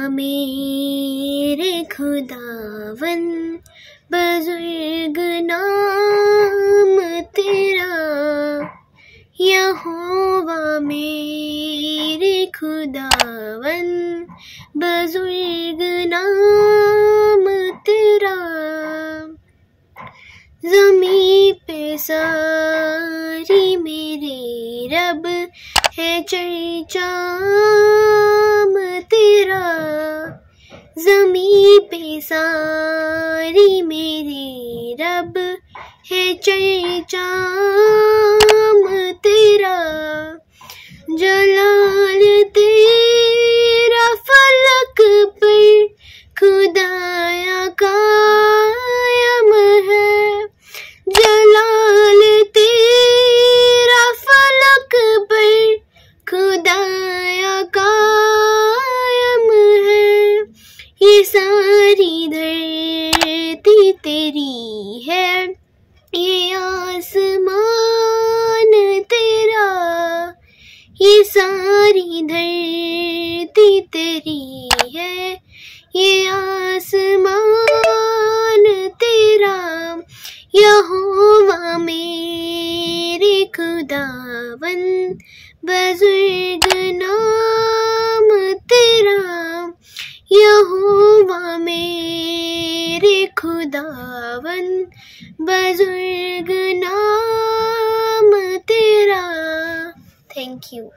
मेरे खुदावन बुजुर्ग नाम तेरा, यहोवा मेरे खुदावन बुजुर्ग नाम तेरा। ज़मीं पे सारी मेरे रब है चर्चा तेरा, ज़मीं पे सारी मेरे रब है चर्चा तेरा। जलाल तेरा फलक पर खुदाया कायम है, जलाल तेरा फलक पर खुदाया कायम है। ये सारी धरती तेरी है, ये आसमान तेरा, ये सारी धरती तेरी है, ये आसमान तेरा। यहोवा मेरे खुदावन बुजुर्ग नाम तेरा, यहोवा मेरे खुदावन बुजुर्ग नाम तेरा। Thank you.